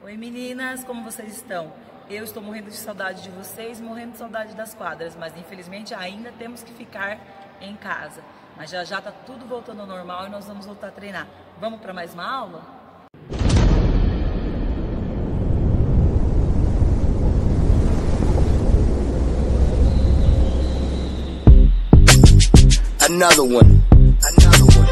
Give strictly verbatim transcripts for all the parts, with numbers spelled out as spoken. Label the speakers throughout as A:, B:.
A: Oi meninas, como vocês estão? Eu estou morrendo de saudade de vocês, morrendo de saudade das quadras, mas infelizmente ainda temos que ficar em casa. Mas já já tá tudo voltando ao normal e nós vamos voltar a treinar. Vamos para mais uma aula?
B: Another one. Another one.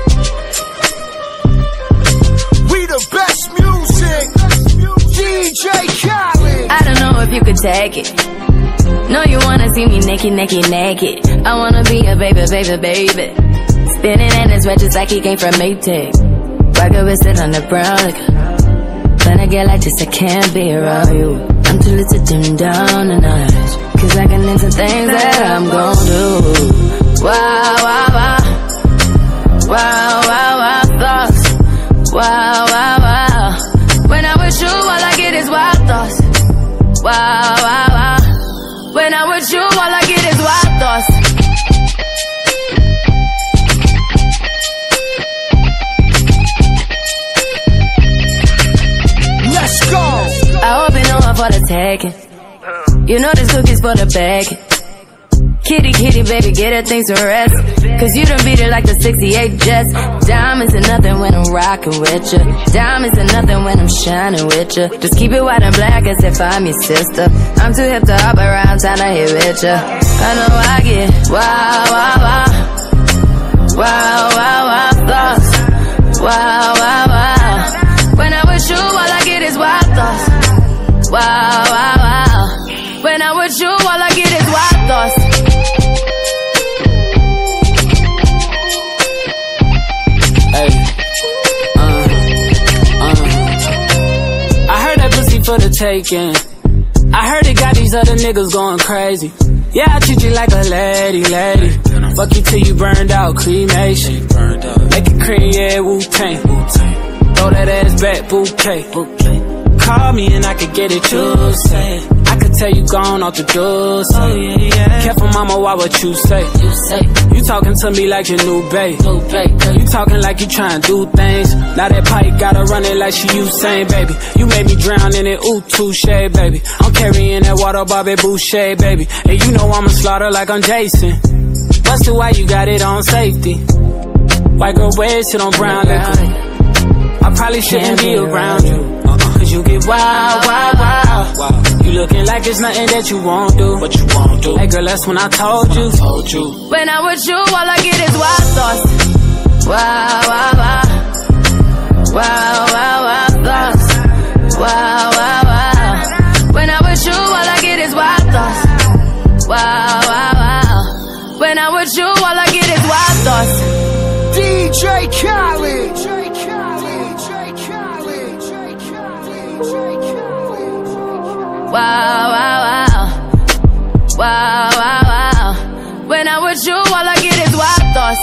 B: We the best music. D J Khaled.
C: I don't know if you could take it. No, you wanna see me naked, naked, naked. I wanna be a baby, baby, baby. Spinning in his red just like he came from Maytag. Rocket with it on the brown like. When I get like this, I can't be around you. I'm too little to dim down a notch. Cause I can into things that I'm gon' do. Wow, wow, wow. Wow, wow, wow, thoughts. Wow, wow, wow. When I'm with you, all I get is wild thoughts. Wow, wow, wow. When I'm with you, all I get is wild thoughts.
B: Let's go.
C: I hope you know I'm for the taking. You know this cookie's for the bag. Kitty, kitty, baby, get her things to rest. Cause you done beat it like the sixty-eight Jets. Diamonds are nothing when I'm rockin' with ya. Diamonds are nothing when I'm shining with ya. Just keep it white and black as if I'm your sister. I'm too hip to hop around, time to hit with ya. I know I get wow, wow, wow. Wow, wow, wow, thoughts. Wow, wow, wow. When I'm with you, all I get is wild thoughts. Wow, wow, wow. When I'm with you, all I get is wild thoughts.
D: For the taking, I heard it got these other niggas going crazy. Yeah, I treat you like a lady, lady. Fuck you till you burned out, cremation. Make it cream, yeah, Wu-Tang. Throw that ass back, bouquet. Call me and I could get it, you say. I could tell you gone off the door, say. Oh, yeah, yeah. Careful, mama, why what you say? You say you talking to me like your new babe. New babe. You talking like you trying to do things. Now that pipe gotta run it like she Usain, baby. You made me drown in it, ooh, touche, baby. I'm carrying that water, Bobby Boucher, baby. And you know I'ma slaughter like I'm Jason. Busted, why you got it on safety? White girl wear shit on brown liquor. I probably shouldn't be around you. Cause you get wild, wild, wild. You looking like it's nothing that you won't do. What you won't do. Hey girl, that's when I told you. Told you.
C: When I'm with you, all I get is wild thoughts. Wow, wow, wow. Wow, wow, wow, thoughts. Wow, wow, wow. When I'm with you, all I get is wild thoughts. Wow, wow, wow. When I'm with you, all I get is wild thoughts.
B: D J Khaled.
C: Wow, wow, wow. Wow, wow, wow. When I'm with you, all I get is wild thoughts.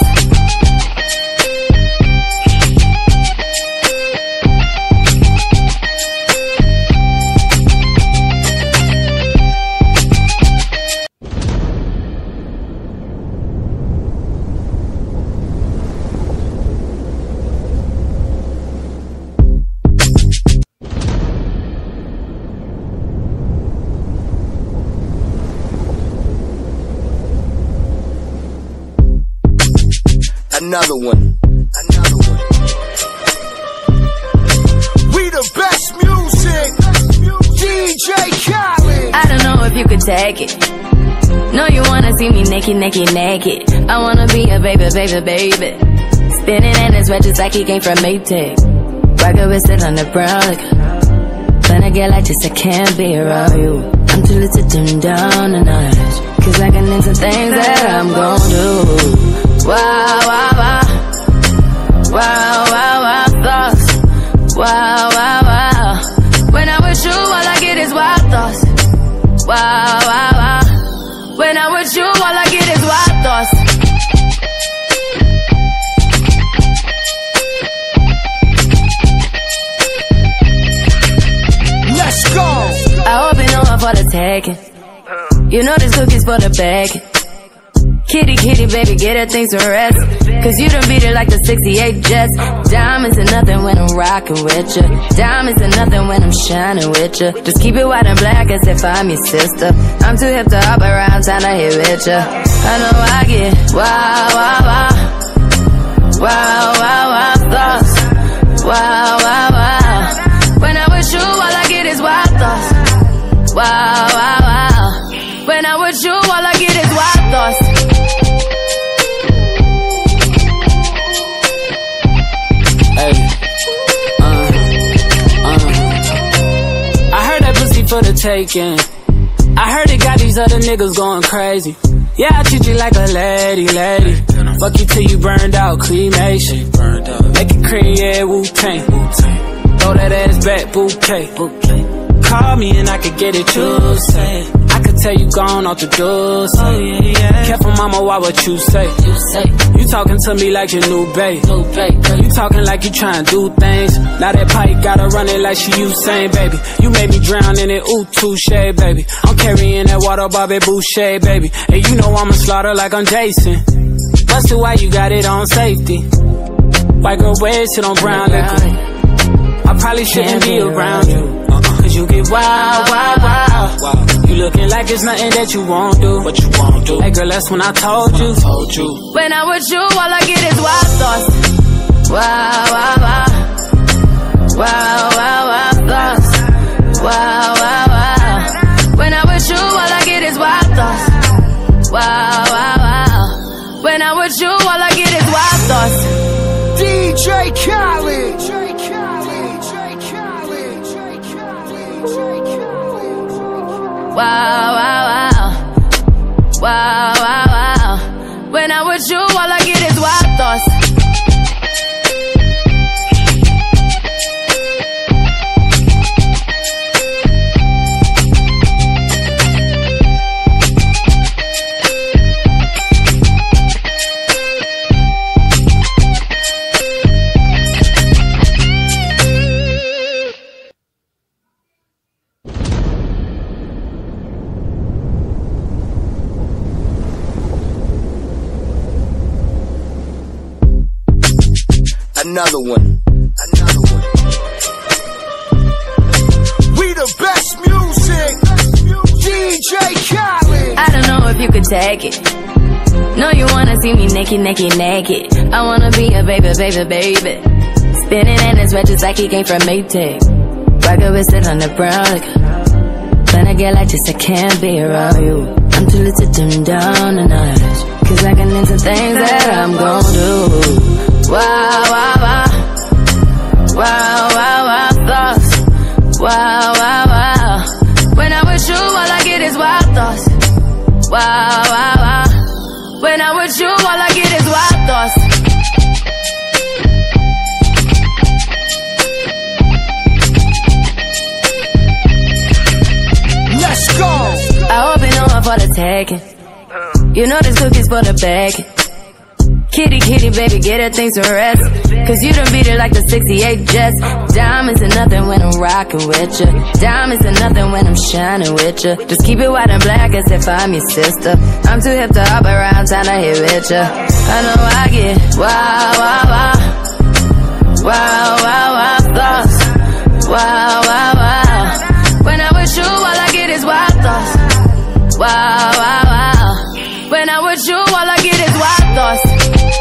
B: Another one. Another one. We the best music. D J Khaled.
C: I don't know if you could take it. No, you wanna see me naked, naked, naked. I wanna be a baby, baby, baby. Spinning in his red just like he came from Maytag. Rocket with it on the brown like. When I get like this, I can't be around you. I'm too little to dim down a notch. Cause I can into things that I'm gon' do. Wow, wow, wow. Wow, wow, wow, thoughts. Wow, wow, wow. When I'm with you, all I get is wild thoughts. Wow, wow, wow. When I'm with you, all I get is wild thoughts.
B: Let's go.
C: I hope you know I'm for the taking. You know this cookie's for the bag. Kitty, kitty, baby, get her things to rest. Cause you done beat it like the sixty-eight Jets. Diamonds are nothing when I'm rockin' with ya. Diamonds are nothing when I'm shining with ya. Just keep it white and black as if I'm your sister. I'm too hip to hop around, time to hit with ya. I know I get wow, wow, wow. Wow, wow, wow, thoughts. Wow, wow, wow. When I'm with you, all I get is wild thoughts. Wow, wow, wow. When I'm with you, all I get is wild thoughts.
D: Hey, uh, uh. I heard that pussy for the taking. I heard it got these other niggas going crazy. Yeah, I treat you like a lady, lady. Fuck you till you burned out, cremation. Make it cream, yeah, Wu-Tang. Throw that ass back, bouquet. Call me and I could get it, you say. I could tell you gone off the door, say. Oh, yeah, yeah. Careful, mama, why what you say? You say you talking to me like your new babe. New babe. You talking like you trying to do things. Now that pipe gotta run it like she Usain, baby. You made me drown in it, ooh, touche, baby. I'm carrying that water, Bobby Boucher, baby. And you know I'ma slaughter like I'm Jason. Busted, why you got it on safety? White girl wear shit on brown liquor. I probably shouldn't be around you, uh-uh. Cause you get wild, wild, wild. You looking like it's nothing that you won't do. What you won't do? Hey girl, that's when I told you. Told you.
C: When I'm with you, all I get is wild thoughts. Wow, wow, wow. Wow, wow, wow, thoughts. Wow, wow, wow. When I'm with you, all I get is wild thoughts. Wow, wow, wow. When I'm with you, all I get is wild thoughts.
B: D J Khaled.
C: Wow, wow, wow. Wow, wow, wow. When I'm with you, all I get is wild thoughts.
B: Another one. Another one. We the best music. D J Khaled.
C: I don't know if you could take it. No, you wanna see me naked, naked, naked. I wanna be a baby, baby, baby. Spinning in his red just like he came from Maytag. Rocket with it on the brown like. When I get like this, I can't be around you. I'm too little to dim down a notch. Cause I can into things that I'm gon' do. Wow, wow, wow. Wow, wow, wow, thoughts. Wow, wow, wow. When I'm with you, all I get is wild thoughts. Wow, wow, wow. When I'm with you, all I get is wild thoughts.
B: Let's go.
C: I hope you know I'm for the taking. You know this cookie's for the bag. Kitty, kitty, baby, get her things to rest. Cause you done beat it like the sixty-eight Jets. Diamonds are nothing when I'm rockin' with ya. Diamonds are nothing when I'm shining with ya. Just keep it white and black as if I'm your sister. I'm too hip to hop around, time to hit with ya. I know I get wow, wow, wow. Wow, wow, wow, thoughts. Wow, wow, wow. When I'm with you, all I get is wild thoughts. Wow, wow, wow. When I'm with you, all I get is wild thoughts.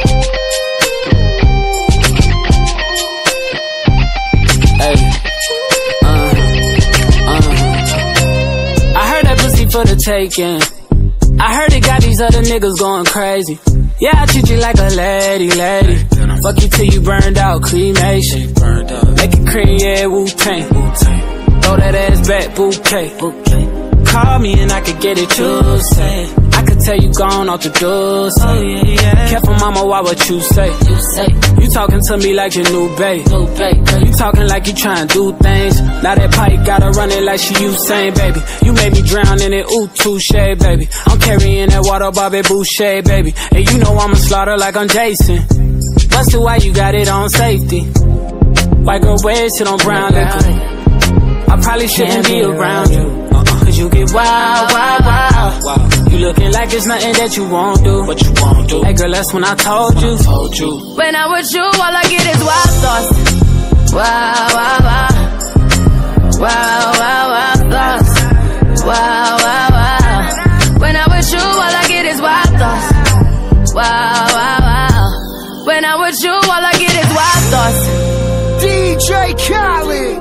D: Hey, uh, uh. I heard that pussy for the taking. I heard it got these other niggas going crazy. Yeah, I treat you like a lady, lady. Fuck you till you burned out, cremation. Make it cream, yeah, Wu-Tang. Throw that ass back, bouquet. Call me and I could get it, you say. I could tell you gone off the door, say. Oh, yeah, yeah. Careful, mama, why what you say? You say you talking to me like your new babe. New babe. You talking like you trying to do things. Now that pipe gotta run it like she Usain, baby. You made me drown in it, ooh, touche, baby. I'm carrying that water, Bobby Boucher, baby. And you know I'ma slaughter like I'm Jason. Busted, why you got it on safety? White girl wear shit on brown liquor. I probably shouldn't be around you, uh-uh. Cause you get wild, wild, wild. You looking like it's nothing that you won't do. What you won't do? Hey girl, that's when I told you. Told you.
C: When I'm with you, all I get is wild thoughts. Wow, wow, wow. Wow, wow, wow thoughts. Wow, wow, wow. When I'm with you, all I get is wild thoughts. Wow, wow, wow. When I'm with you, all I get is wild thoughts.
B: D J Khaled.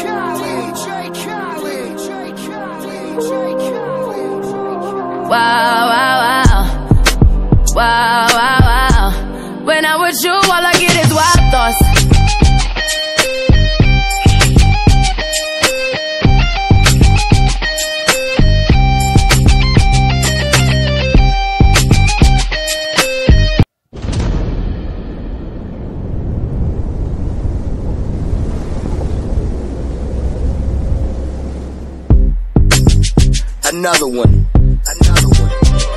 C: Wow, wow, wow. Wow, wow, wow. When I'm with you, all I get is wild thoughts.
B: Another one. Another one.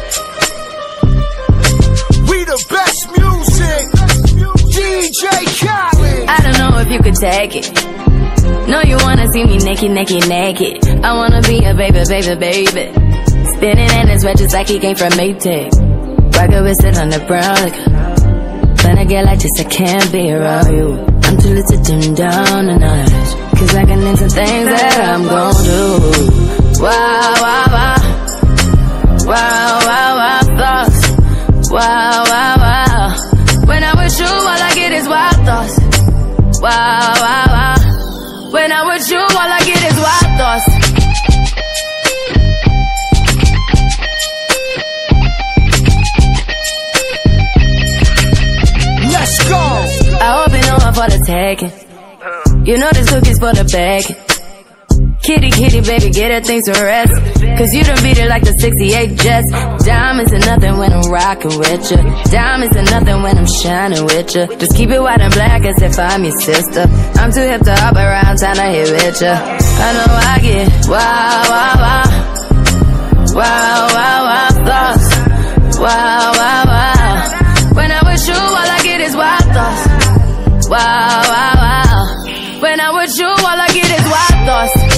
B: We the best music. D J Khaled.
C: I don't know if you could take it. No, you wanna see me naked, naked, naked. I wanna be a baby, baby, baby. Spinning in his red just like he came from Maytag. Rocket with it on the brown liquor. When I get like this, I can't be around you. I'm too little to dim down a notch. Cause I can into things that I'm gon' do. Wow, wow, wow. Wow, wow, wow thoughts. Wow, wow, wow. When I'm with you, all I get is wild thoughts. Wow, wow, wow. When I'm with you, all I get is wild thoughts.
B: Let's go.
C: I hope you know I'm for the taking. You know this cookie's for the bag. Kitty, kitty, baby, get her things to rest. Cause you done beat it like the sixty-eight Jets. Diamonds are nothing when I'm rockin' with ya. Diamonds are nothing when I'm shining with ya. Just keep it white and black as if I'm your sister. I'm too hip to hop around town to hit with ya. I know I get wow, wow, wow. Wow, wow, wow thoughts. Wow, wow, wow. When I'm with you, all I get is wild thoughts. Wow, wow, wow. When I'm with you, all I get is wild thoughts.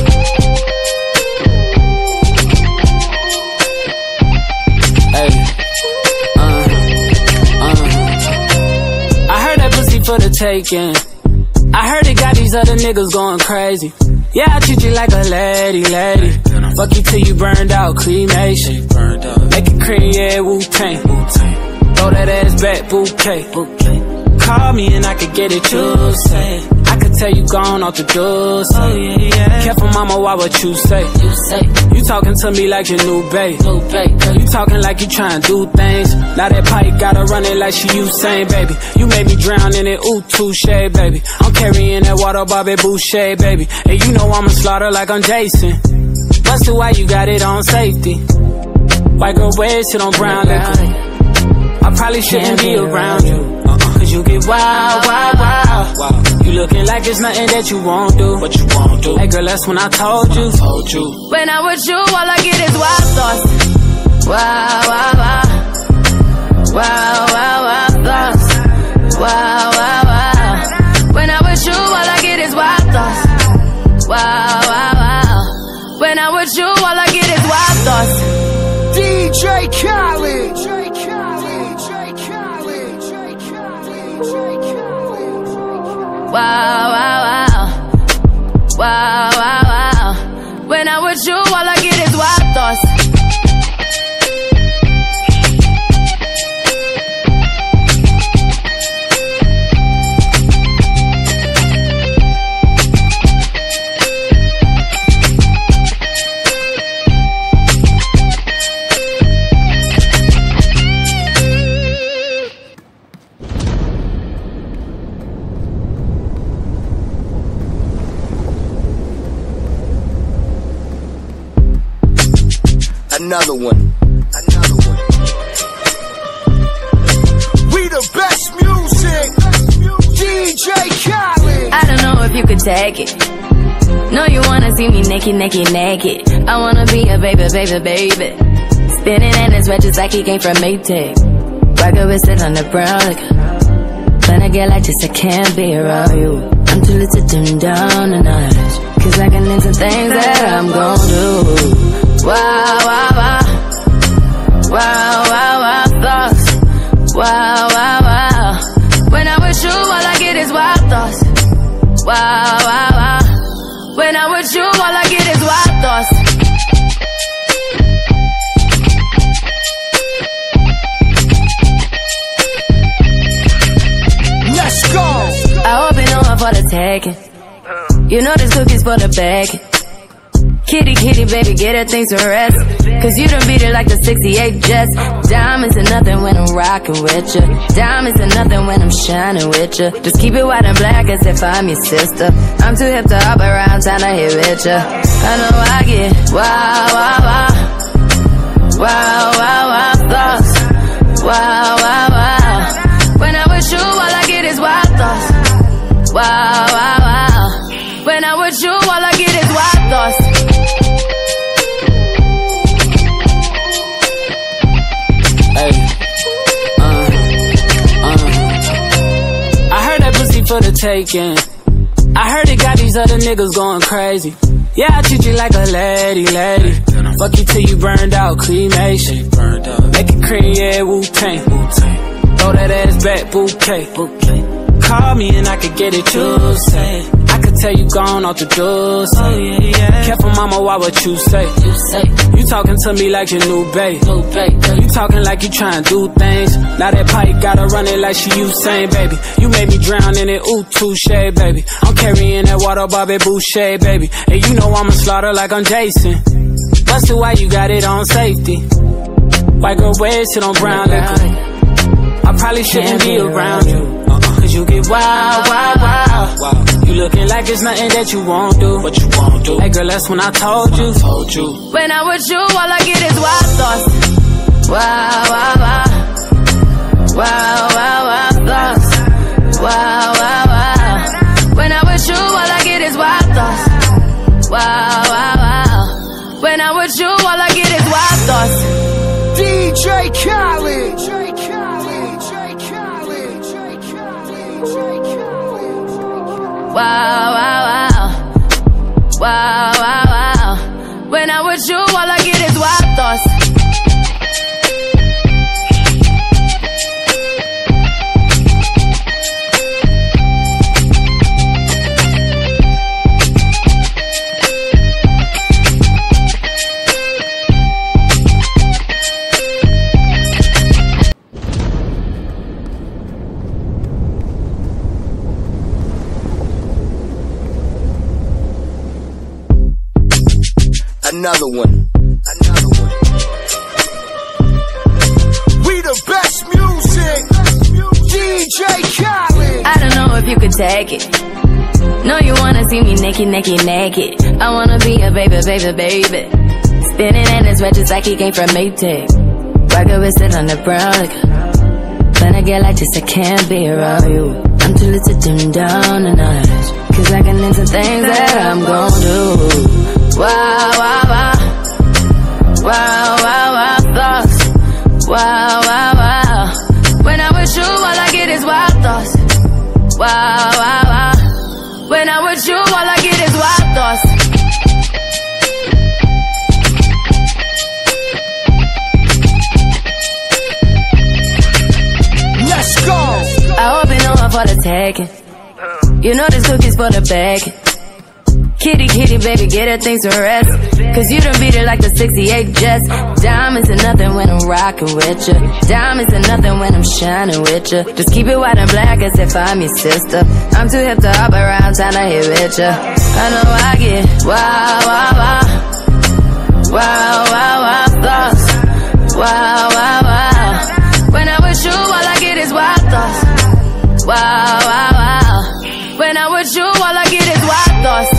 D: For the taking. I heard it got these other niggas going crazy. Yeah, I treat you like a lady, lady. Fuck you till you burned out, cremation. Make it cream, yeah, Wu-Tang. Throw that ass back, bouquet. Call me and I could get it, you say. I could tell you gone off the door, say. Oh, yeah, yeah. Careful, mama, why what you say? You say you talking to me like your new babe. New babe. You talking like you trying to do things. Now that pipe gotta run it like she Usain, baby. You made me drown in it, ooh, touche, baby. I'm carrying that water, Bobby Boucher, baby. And you know I'ma slaughter like I'm Jason. Busted, why you got it on safety? White girl wear shit on brown liquor. I probably shouldn't be around you. Cause you get wild, wild, wild. You looking like it's nothing that you won't do. What you won't do? Hey girl, that's when I told you. Told you.
C: When I'm with you, all I get is wild thoughts. Wow, wow, wow. Wow, wow, wow thoughts. Wow, wow, wow. When I'm with you, all I get is wild thoughts. Wow, wow, wow. When I'm with you, all I get is wild thoughts.
B: D J Khaled.
C: Wow, wow, wow. Wow, wow, wow. When I'm with you, all I get is wild thoughts.
B: Another one. Another one. We the best music. D J Khaled.
C: I don't know if you could take it. No, you wanna see me naked, naked, naked. I wanna be a baby, baby, baby. Spinning in his red just like he came from Maytag. Rocket with it on the brown liquor. When I get like this, I can't be around you. I'm too little to dim down a notch. Cause I can into things that I'm gon' do. Wow, wow, wow. Wow, wow, wow, thoughts. Wow, wow, wow. When I'm with you, all I get is wild thoughts. Wow, wow, wow. When I'm with you, all I get is wild thoughts.
B: Let's go.
C: I hope you know I'm for the taking. You know this cookie's for the bag. Kitty, kitty, baby, get her things to rest. Cause you done beat it like the sixty-eight Jets. Diamonds are nothing when I'm rockin' with ya. Diamonds are nothing when I'm shining with ya. Just keep it white and black as if I'm your sister. I'm too hip to hop around, time to hit with ya. I know I get wow, wow, wow. Wow, wow, wow, thoughts. Wow, wow, wow. When I'm with you, all I get is wild thoughts. Wow, wow, wow. When I'm with you, all I get is wild thoughts.
D: Hey, uh, uh. I heard that pussy for the taking. I heard it got these other niggas going crazy. Yeah, I treat you like a lady, lady. Fuck you till you burned out, cremation. Make it cream, yeah, Wu-Tang. Throw that ass back, bouquet. Call me and I could get it, you say. I could tell you gone off the door, say. Oh, yeah, yeah. Careful, mama, why what you say? You say you talking to me like your new babe. New babe. You talking like you trying to do things. Now that pipe gotta run it like she Usain, baby. You made me drown in it, ooh, touche, baby. I'm carrying that water, Bobby Boucher, baby. And you know I'ma slaughter like I'm Jason. Busted, why you got it on safety? White girl wear shit on brown liquor. I probably shouldn't be around you. Cause you get wild, wild, wild, wild. You looking like it's nothing that you won't do. What you won't do. Hey girl, that's when I told you. I told you.
C: When I'm with you, all I get is wild thoughts. Wow, wow, wow. Wow, wow, wow, thoughts. Wow, wow, wow. When I'm with you, all I get is wild thoughts. Wow, wow, wow. When I'm with you, all I get is wild thoughts.
B: D J Khaled.
C: Wow, wow, wow. Wow, wow, wow. When I'm with you, all I get is wild thoughts.
B: Another one. Another one. We the best music. D J Khaled.
C: I don't know if you could take it. No, you wanna see me naked, naked, naked. I wanna be a baby, baby, baby. Spinning in his red just like he came from Maytag. Rocket with it on the brown like. When I get like this, I can't be around you. I'm too little to dim down a notch. Cause I can into things that I'm gon' do. Wow, wow, wow. Wow, wow, wow, thoughts. Wow, wow, wow. When I'm with you, all I get is wild thoughts. Wow, wow, wow. When I'm with you, all I get is wild thoughts.
B: Let's go.
C: I hope you know I'm for the taking. You know this cookie's for the bag. Kitty, kitty, baby, get her things to rest. Cause you done beat it like the sixty-eight Jets. Diamonds are nothing when I'm rockin' with ya. Diamonds are nothing when I'm shining with ya. Just keep it white and black as if I'm your sister. I'm too hip to hop around, time to hit with ya. I know I get wow, wow, wow. Wow, wow, wow, thoughts. Wow, wow, wow. When I'm with you, all I get is wild thoughts. Wow, wow, wow. When I'm with you, all I get is wild thoughts.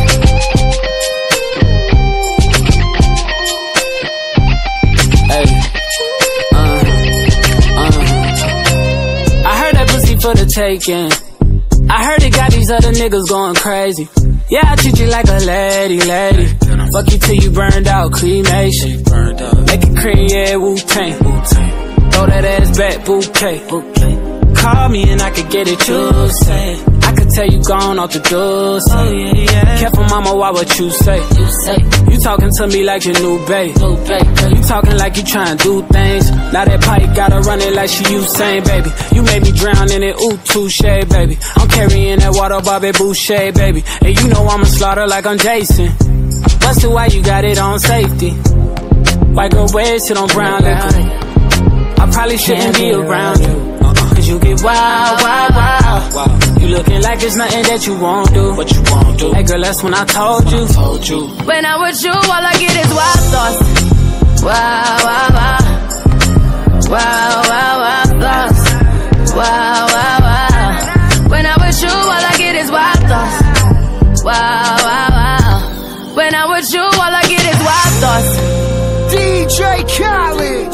D: Hey, uh, uh. I heard that pussy for the taking. I heard it got these other niggas going crazy. Yeah, I treat you like a lady, lady. Fuck you till you burned out, cremation. Make it cream, yeah, Wu-Tang. Throw that ass back, bouquet. Call me and I could get it, you say. I could tell you gone off the door. Oh, yeah, yeah. Careful, mama, why what you say? You say you talking to me like your new babe. New babe. You talking like you trying to do things. Now that pipe gotta run it like she Usain, baby. You made me drown in it, ooh, touche, baby. I'm carrying that water, Bobby Boucher, baby. And you know I'ma slaughter like I'm Jason. Busted, why you got it on safety? White girl wear shit on brown liquor. I probably shouldn't be around you. Cause you get wild, wild, wild. You looking like it's nothing that you won't do. What you won't do? Hey girl, that's when I told you. Told you.
C: When I'm with you, all I get is wild thoughts. Wow, wow, wow. Wow, wow, wow thoughts. Wow, wow, wow. When I'm with you, all I get is wild thoughts. Wow, wow, wow. When I'm with you, all I get is wild thoughts.
B: D J Khaled.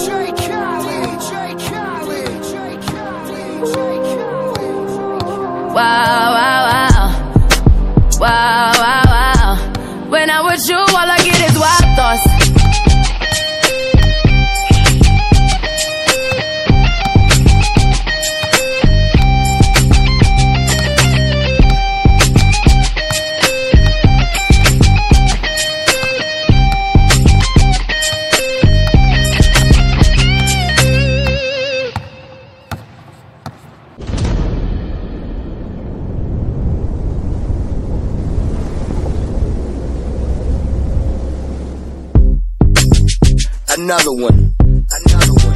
C: Wow, wow, wow. Wow, wow, wow. When I'm with you, all I get is wild thoughts.
B: Another one. Another one.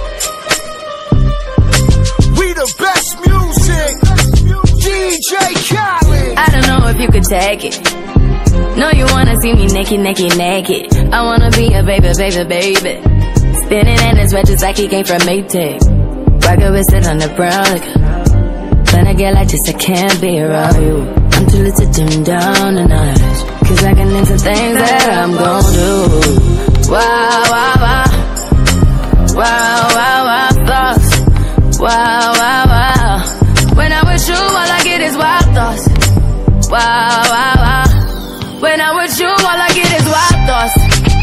B: We the best music. D J Khaled.
C: I don't know if you could take it. No, you wanna see me naked, naked, naked. I wanna be a baby, baby, baby. Spinning in his red just like he came from Maytag. Rocket with it on the brown liquor. When I get like this, I can't be around you. I'm too little to dim down a notch. Cause I can into things that I'm gon' do. Wow, wow, wow. Wow, wow, wow thoughts. Wow, wow, wow. When I'm with you, all I get is wild thoughts. Wow, wow, wow. When I'm with you, all I get is wild thoughts.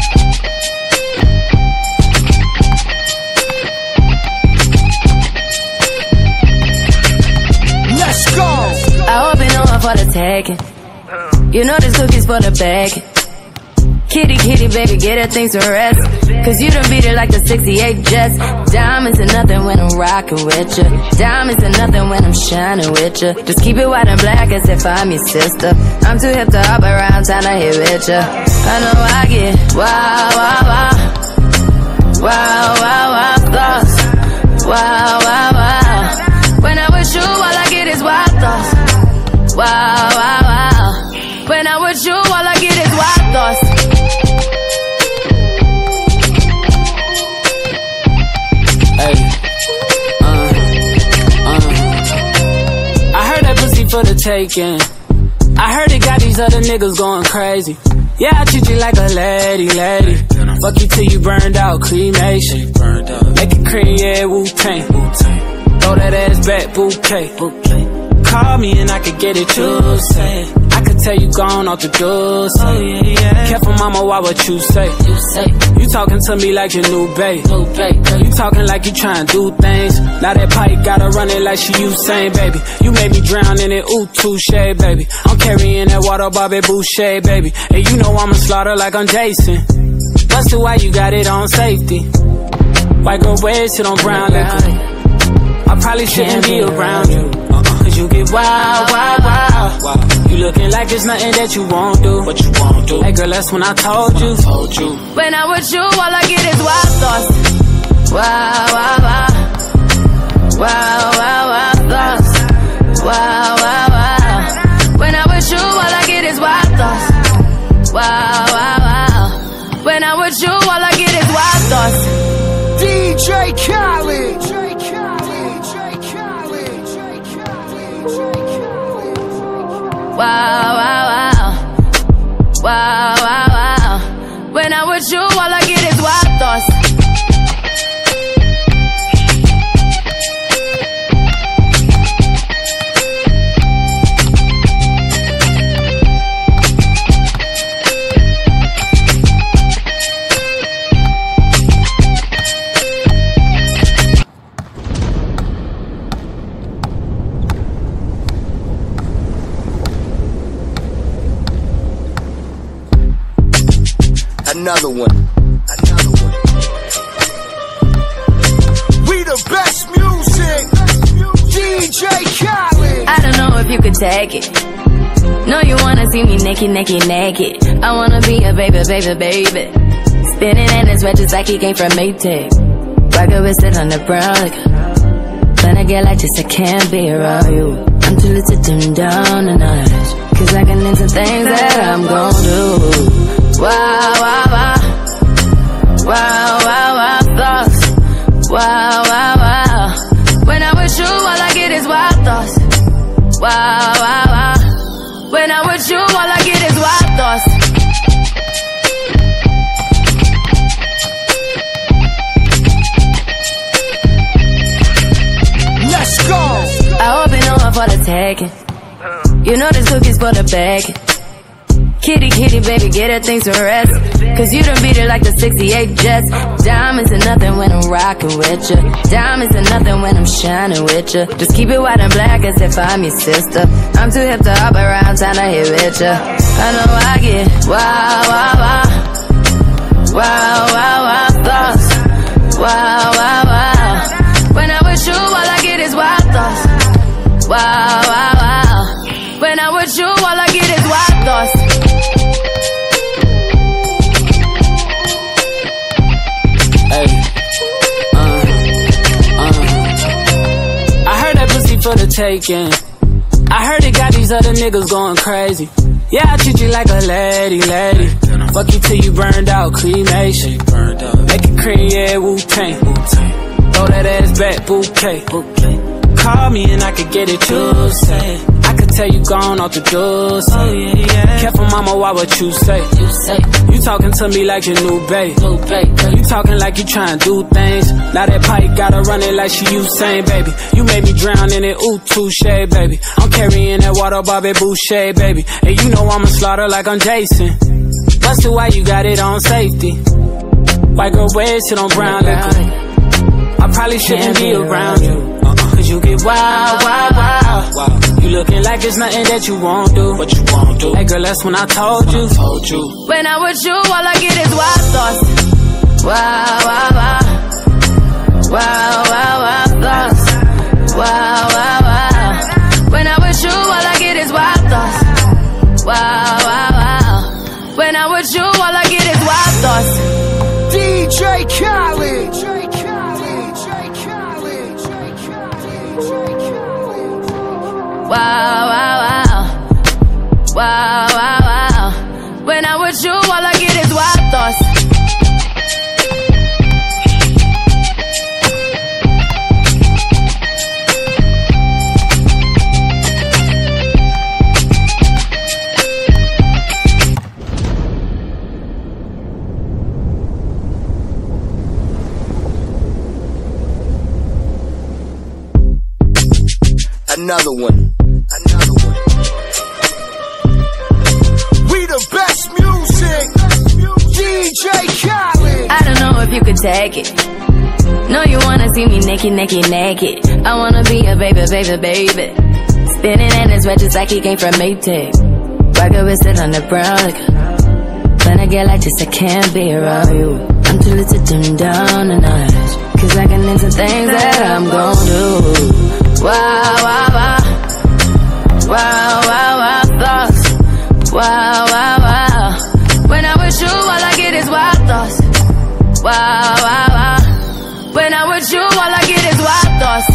B: Let's go.
C: I hope you know I'm for the taking. You know this cookie's for the bag. Kitty, kitty, baby, get her things to rest. Cause you done beat it like the sixty-eight Jets. Diamonds are nothing when I'm rockin' with ya. Diamonds are nothing when I'm shining with ya. Just keep it white and black as if I'm your sister. I'm too hip to hop around, time to hit with ya. I know I get wow, wow, wow. Wow, wow, wow thoughts. Wow, wow, wow. When I'm with you, all I get is wild thoughts. Wow, wow, wow. When I'm with you, all I get is wild thoughts.
D: Hey, uh, uh. I heard that pussy for the taking. I heard it got these other niggas going crazy. Yeah, I treat you like a lady, lady. Fuck you till you burned out, cremation. Make it cream, yeah, Wu-Tang. Throw that ass back, bouquet. Call me and I could get it, you say. I could tell you gone off the door. Oh, yeah, yeah. Careful, mama, why what you say? You say you talking to me like your new babe. New babe. You talking like you trying to do things. Now that pipe gotta run it like she Usain, baby. You made me drown in it, ooh, touche, baby. I'm carrying that water, Bobby Boucher, baby. And you know I'ma slaughter like I'm Jason. Busted, why you got it on safety? White girl wear shit on brown liquor. I probably shouldn't be around you. Cause you get wild, wild, wild. You looking like it's nothing that you won't do. What you won't do? Hey girl, that's when I told you. Told you.
C: When I'm with you, all I get is wild thoughts. Wow, wow, wow. Wow, wow, wow thoughts. Wow, wow, wow. When I'm with you, all I get is wild thoughts. Wow, wow, wow. When I'm with you, all I get is wild thoughts.
B: D J Khaled.
C: Wow, wow, wow. Wow, wow, wow. When I'm with you, all I get is wild thoughts.
B: Another one. Another one. We the best music. D J Khaled.
C: I don't know if you could take it. No, you wanna see me naked, naked, naked. I wanna be a baby, baby, baby. Spinning in his red just like he came from Maytag. Rocket with it on the brown like. When I get like this, I can't be around you. I'm too little to dim down a notch. Cause I can into things that I'm gon' do. Wow, wow, wow. Wow, wow, wow, thoughts. Wow, wow, wow. When I'm with you, all I get is wild thoughts. Wow, wow, wow. When I'm with you, all I get is wild thoughts.
B: Let's go.
C: I hope you know I'm for the taking. You know this cookie's for the bag. Kitty, kitty, baby, get her things to rest. Cause you done beat it like the sixty-eight Jets. Diamonds are nothing when I'm rockin' with ya. Diamonds are nothing when I'm shining with ya. Just keep it white and black as if I'm your sister. I'm too hip to hop around, time to hit with ya. I know I get wow, wow, wow. Wow, wow, wow, thoughts. Wow, wow, wow. When I'm with you, all I get is wild thoughts. Wow, wow, wow. When I'm with you, all I get is wild thoughts.
D: Hey, uh, uh. I heard that pussy for the taking. I heard it got these other niggas going crazy. Yeah, I treat you like a lady, lady. Fuck you till you burned out, cremation. Make it cream, yeah, Wu-Tang. Throw that ass back, bouquet. Call me and I could get it, you say. I could tell you gone off the door, say. Oh, yeah, yeah. Careful, mama, why what you say? You say you talking to me like your new babe. New babe. You talking like you trying to do things. Now that pipe gotta run it like she Usain, baby. You made me drown in it, ooh, touche, baby. I'm carrying that water, Bobby Boucher, baby. And you know I'ma slaughter like I'm Jason. Busted, why you got it on safety? White girl, wear shit on brown liquor. I probably shouldn't be around you. Cause you get wild, wild, wild. You looking like it's nothing that you won't do. What you won't do. Hey girl, that's when I told you. Told you.
C: When I'm with you, all I get is wild thoughts. Wow, wow, wow. Wow, wow, wow, thoughts. Wow, wow, wow. When I'm with you, all I get is wild thoughts. Wow, wow, wow. When I'm with you, all I get is wild thoughts.
B: D J Khaled.
C: Wow, wow, wow. Wow, wow, wow. When I'm with you, all I get is wild thoughts.
B: Another one. Another one. We the best music. D J Khaled.
C: I don't know if you could take it. No, you wanna see me naked, naked, naked. I wanna be a baby, baby, baby. Spinning in his red just like he came from Maytag. Rocket with it on the brown like. When I get like this, I can't be around you. I'm too little to dim down a notch. Cause I can into things that I'm gon' do. Wow, wow, wow. Wow, wow, wow, thoughts. Wow, wow, wow. When I'm with you, all I get is wild thoughts. Wow, wow, wow. When I'm with you, all I get is wild thoughts.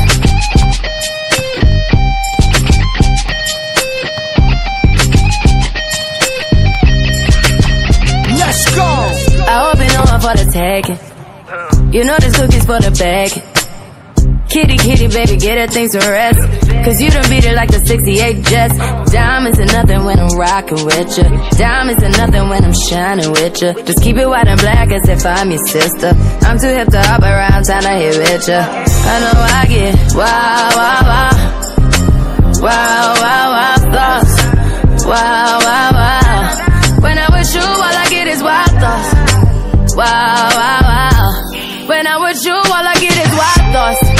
B: Let's go.
C: I hope you know I'm for the taking. You know this cookie's for the bag. Kitty, kitty, baby, get her things to rest. Cause you done beat it like the sixty-eight Jets. Diamonds are nothing when I'm rockin' with ya. Diamonds are nothing when I'm shining with ya. Just keep it white and black as if I'm your sister. I'm too hip to hop around, time to hit with ya. I know I get wow, wow, wow. Wow, wow, wow, thoughts. Wow, wow, wow. When I'm with you, all I get is wild thoughts. Wow, wow, wow. When I'm with you, all I get is wild thoughts.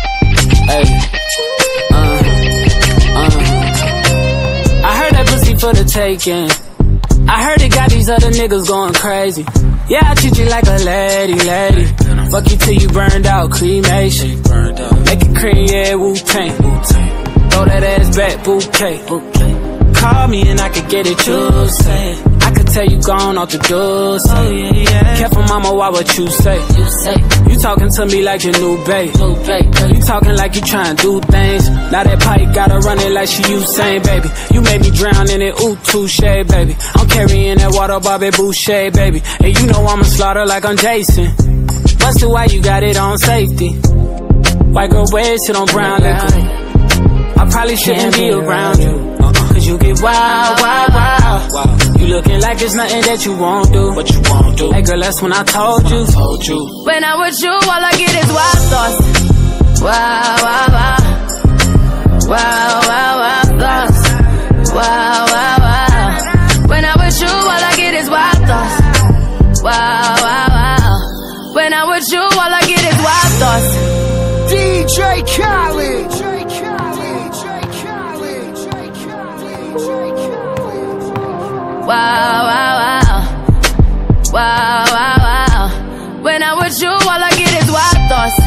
D: Hey, uh, uh. I heard that pussy for the taking. I heard it got these other niggas going crazy. Yeah, I treat you like a lady, lady. Fuck you till you burned out, cremation. Make it cream, yeah, Wu-Tang. Throw that ass back, bouquet. Call me and I could get it, you say. I could tell you gone off the doors. Oh, yeah, yeah. Careful, mama, why what you say? You say you talking to me like your new babe. New babe. You talking like you trying to do things. Now that pipe gotta run it like she Usain, baby. You made me drown in it, ooh, touche, baby. I'm carrying that water, Bobby Boucher, baby. And you know I'ma slaughter like I'm Jason. Busted, why you got it on safety? White girl waist, sit on brown liquor. I probably shouldn't be around you. Cause you get wild, wild, wild. You looking like it's nothing that you won't do. What you won't do? Hey girl, that's when I told you. Told you.
C: When I'm with you, all I get is wild thoughts. Wow, wow, wow. Wow, wow, wow thoughts. Wow, wow, wow. When I'm with you, all I get is wild thoughts. Wow, wow, wow. When I'm with you, all I get is wild thoughts.
B: D J Khaled.
C: Wow, wow, wow. Wow, wow, wow. When I'm with you, all I get is wild thoughts.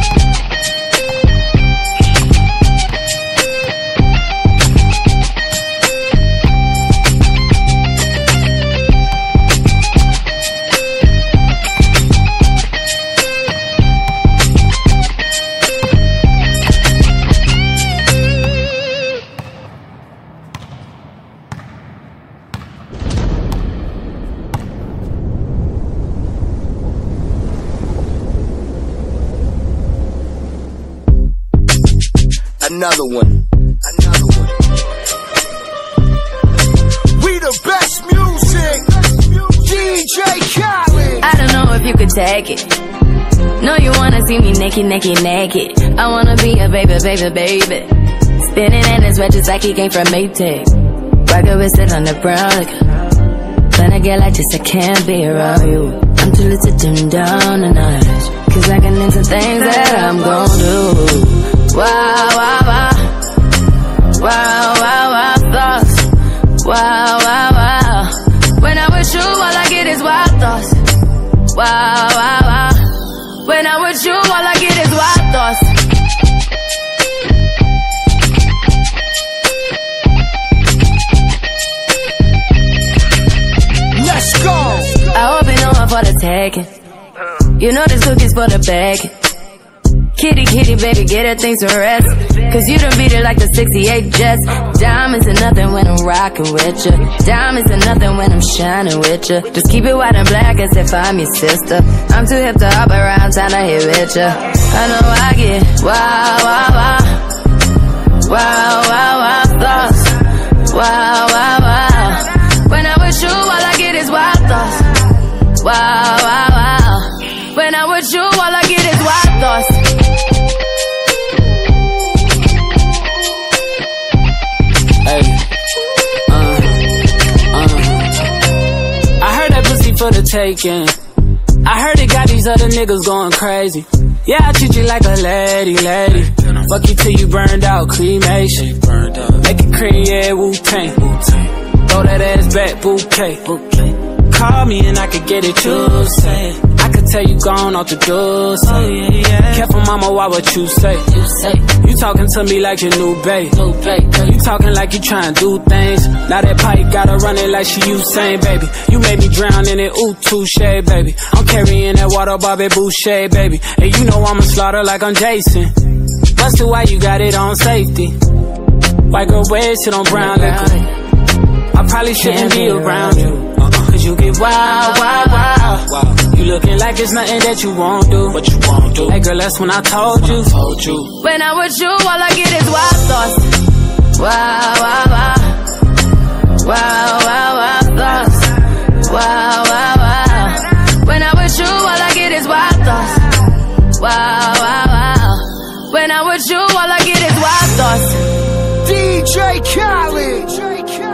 B: Another one. Another one. We the best music. D J Khaled.
C: I don't know if you could take it. No, you wanna see me naked, naked, naked. I wanna be a baby, baby, baby. Spinning in his red just like he came from Maytag. Rocket with it on the brown liquor. When I get like this, I can't be around you. I'm too little to dim down a notch. Cause I can into things that I'm gon' do. Wow, wow, wow. Wow, wow, wow thoughts. Wow, wow, wow. When I'm with you, all I get is wild thoughts. Wow, wow, wow. When I'm with you, all I get is wild thoughts.
B: Let's go.
C: I hope you know I'm for the taking. You know this cookie's for the bag. Kitty, kitty, baby, get her things to rest. Cause you done beat it like the sixty-eight Jets. Diamonds are nothing when I'm rockin' with ya. Diamonds are nothing when I'm shining with ya. Just keep it white and black as if I'm your sister. I'm too hip to hop around, time to hit with ya. I know I get wow, wow, wow. Wow, wow, wow thoughts. Wow, wow, wow. When I'm with you, all I get is wild thoughts. Wow, wow, wow. When I'm with you, all I get is wild thoughts.
D: Hey, uh, uh. I heard that pussy for the taking. I heard it got these other niggas going crazy. Yeah, I treat you like a lady, lady. Fuck you till you burned out, cremation. Make it cream, yeah, Wu-Tang. Throw that ass back, bouquet. Call me and I could get it, you say. I could tell you gone off the doors. Oh, yeah, yeah. Careful, mama, why what you say? You say you talking to me like your new babe. New babe. You talking like you trying to do things. Now that pipe gotta run it like she Usain, baby. You made me drown in it, ooh, touche, baby. I'm carrying that water, Bobby Boucher, baby. And you know I'ma slaughter like I'm Jason. Busted, why you got it on safety? White girl waist, sit on brown liquor. I probably shouldn't be around you. Cause you get wild, wild, wild. You looking like it's nothing that you won't do. What you won't do? Hey girl, that's when I told you. Told you.
C: When I'm with you, all I get is wild thoughts. Wow, wow, wow. Wow, wow, wow thoughts. Wow, wow, wow. When I'm with you, all I get is wild thoughts. Wow, wow, wow. When I'm with you, all I get is wild thoughts.
B: D J Khaled.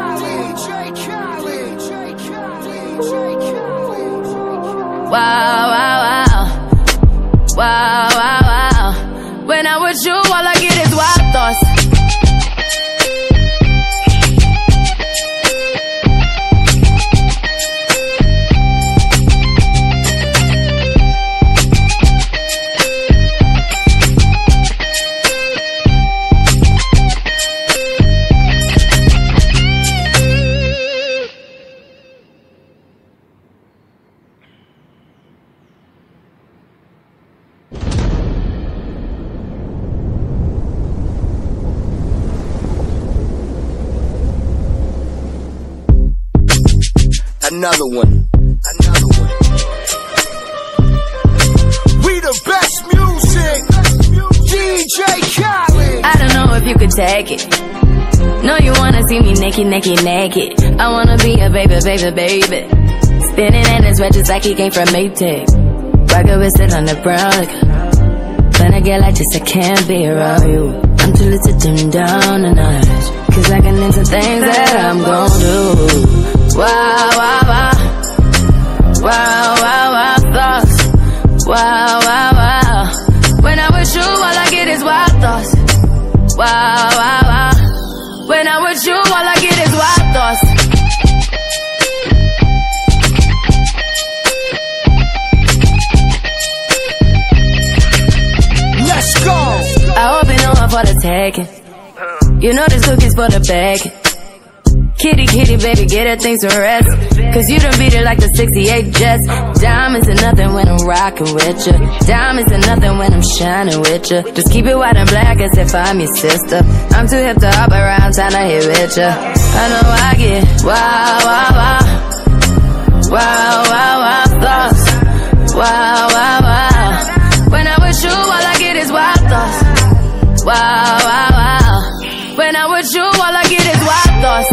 C: Wow, wow, wow. Wow, wow, wow. When I'm with you, all I get is wild thoughts.
B: Another one. Another one. We the best music. D J Khaled.
C: I don't know if you could take it. No, you wanna see me naked, naked, naked. I wanna be a baby, baby, baby. Spinning in his red just like he came from Maytag. Rocket with it on the brown liquor. When I get like this, I can't be around you. I'm too little to dim down a notch, cause I can into things that I'm gon' do. Wow, wow, wow. Wow, wow, wow, thoughts. Wow, wow, wow. When I'm with you, all I get is wild thoughts. Wow, wow, wow. When I'm with you, all I get is wild thoughts.
B: Let's go.
C: I hope you know I'm for the taking. You know this cookie's for the bag. Kitty, kitty, baby, get her things to rest. Cause you done beat it like the sixty-eight Jets. Diamonds are nothing when I'm rockin' with ya. Diamonds are nothing when I'm shining with ya. Just keep it white and black as if I'm your sister. I'm too hip to hop around, time to hit with ya. I know I get wow, wow, wow. Wow, wow, wow, thoughts. Wow, wow, wow. When I'm with you, all I get is wild thoughts. Wow, wow, wow. When I'm with you, all I get is wild thoughts.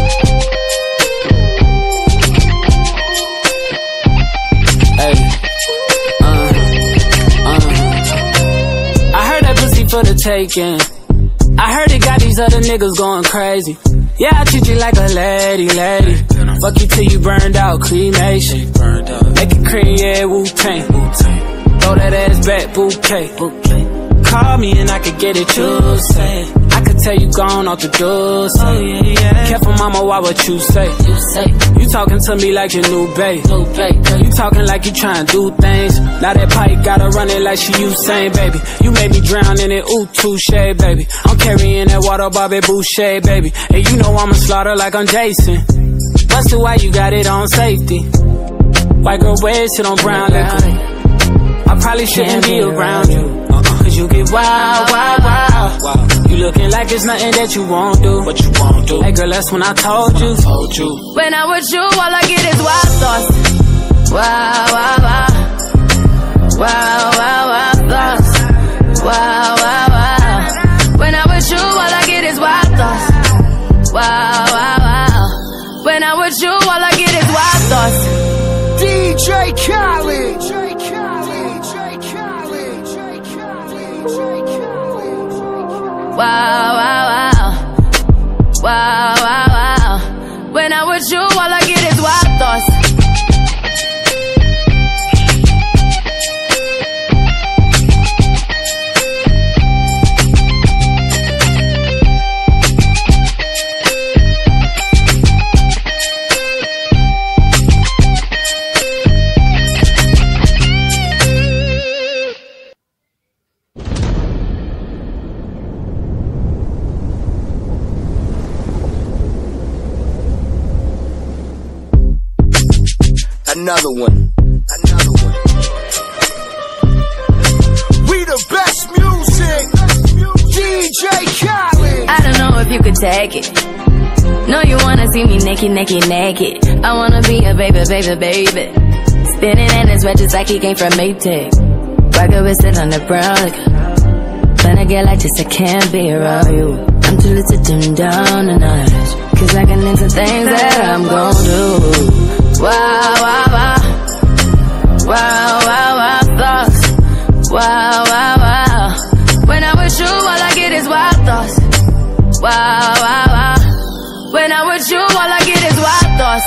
D: Hey, uh, uh. I heard that pussy for the taking. I heard it got these other niggas going crazy. Yeah, I treat you like a lady, lady. Fuck you till you burned out, cremation. Make it cream, yeah, Wu-Tang. Throw that ass back, bouquet. Call me and I could get it, you say. I could tell you gone off the door, say. Oh, yeah, yeah. Careful, mama, why what you say? You say you talking to me like your new babe. New babe. You talking like you trying to do things. Now that pipe gotta run it like she Usain, baby. You made me drown in it, ooh, touche, baby. I'm carrying that water, Bobby Boucher, baby. And you know I'ma slaughter like I'm Jason. Busted, why you got it on safety? White girl wear shit on brown liquor. I probably shouldn't be around you, cause you get wild, wild, wild. You looking like it's nothing that you won't do. What you won't do? Hey girl, that's when I told you. Told you.
C: When I'm with you, all I get is wild thoughts. Wow, wow, wow. Wow, wow, wow, thoughts. Wow, wow, wow. When I'm with you, all I get is wild thoughts. Wow, wow, wow. When I'm with you, all I get is wild thoughts.
B: D J Khaled.
C: Wow, wow, wow. Wow, wow, wow. When I'm with you, all I get is wild thoughts.
B: Another one. Another one. We the best music. D J Khaled.
C: I don't know if you could take it. No, you wanna see me naked, naked, naked. I wanna be a baby, baby, baby. Spinning in his red just like he came from Maytag. Rocket with it on the brown liquor. When I get like this, I can't be around you. I'm too little to dim down a notch, cause I can into things that I'm gon' do. Wow, wow, wow. Wow, wow, wow, thoughts. Wow, wow, wow. When I'm with you, all I get is wild thoughts. Wow, wow, wow. When I'm with you, all I get is wild thoughts.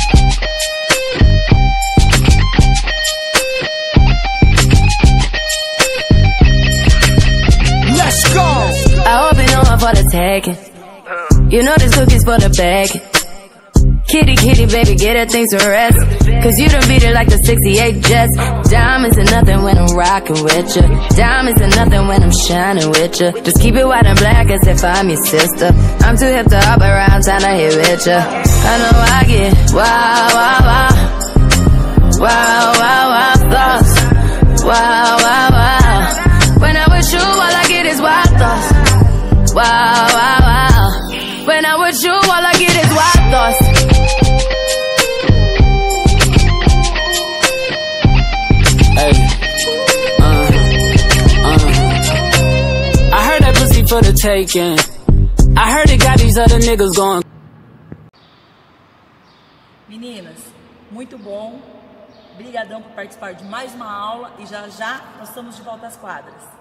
B: Let's go.
C: I hope you know I'm for the taking. You know this cookie's for the bag. Kitty, kitty, baby, get her things to rest. Cause you done beat it like the sixty-eight Jets. Diamonds are nothing when I'm rockin' with ya. Diamonds are nothing when I'm shining with ya. Just keep it white and black as if I'm your sister. I'm too hip to hop around, time to hit with ya. I know I get wow, wow, wow. Wow, wow, wow, thoughts. Wow, wow, wow. When I'm with you, all I get is wild thoughts. Wow, wow, wow. When I'm with you, all I get is wild thoughts.
D: taking. I heard it got these other niggas going.
A: Meninas, muito bom. Obrigadão por participar de mais uma aula e já já nós estamos de volta às quadras.